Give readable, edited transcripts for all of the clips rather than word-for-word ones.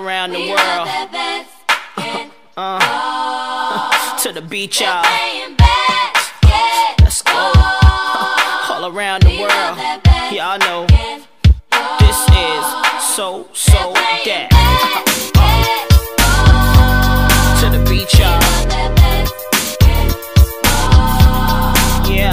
around the world. To the beach, y'all. Let's go. All around the world. Y'all know this is so that. To the beach, y'all. Yeah.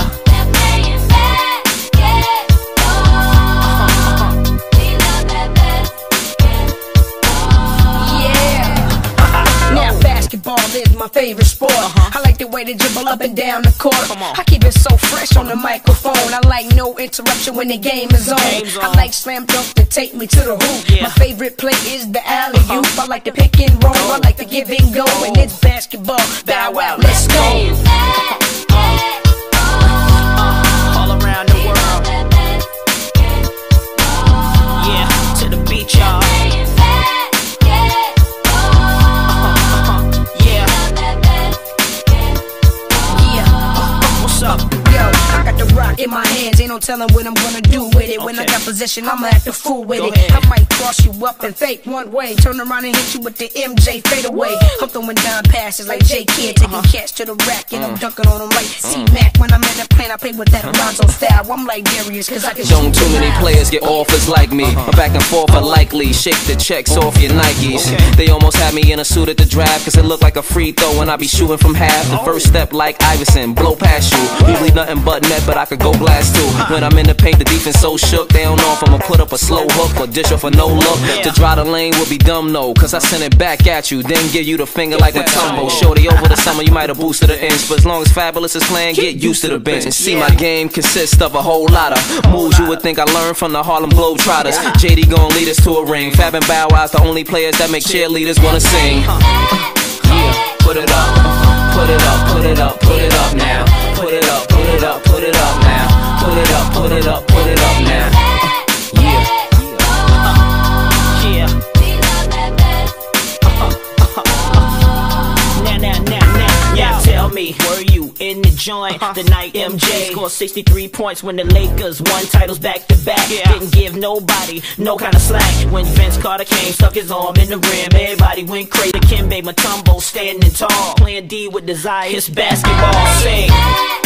Basketball is my favorite sport. I like the way they dribble up and down the court. I keep it so fresh on the microphone. I like no interruption when the game is on. I like slam dunk to take me to the hoop. My favorite play is the alley-oop. I like the pick and roll. I like the give and go. And it's basketball. Bow wow, let's go. All around the world. Yeah, to the beach, y'all. In my hands, ain't no telling what I'm gonna do with it. When I got possession, I'ma act a fool with it. I might cross you up and fake one way, turn around and hit you with the MJ fadeaway. I'm throwing down passes like J Kidd, taking catch to the rack, and I'm dunking on them like C-Mac. When I'm in the plane, I play with that Alonzo style. I'm like Darius, cause I can Don't too many players get offers like me. My back and forth are likely. Shake the checks off your Nikes. They almost had me in a suit at the draft, cause it looked like a free throw when I be shooting from half. The first step like Iverson, blow past you. Usually nothing but net, but I could go glass too. When I'm in the paint, the defense so shook. They don't know if I'ma put up a slow hook or dish off a no look. To draw the lane would be dumb, no, cause I send it back at you, then give you the finger like Matumbo. Shorty, over the summer you might have boosted the inch, but as long as Fabulous is playing, get used to the bench. And see, my game consists of a whole lot of moves you would think I learned from the Harlem Globetrotters. JD gon' lead us to a ring. Fab and Bow Wow's the only players that make cheerleaders wanna sing. Yeah, put it up, put it up, put it up, put it up now. Put it up, put it up, put it up now. Put it up, put it up, put it up now. Yeah. Now tell me, were you in the joint the night MJ scored 63 points when the Lakers won titles back to back? Didn't give nobody no kind of slack. When Vince Carter came, stuck his arm in the rim, everybody went crazy. Kimbe Mutombo standing tall, playing D with desire. It's basketball, sing.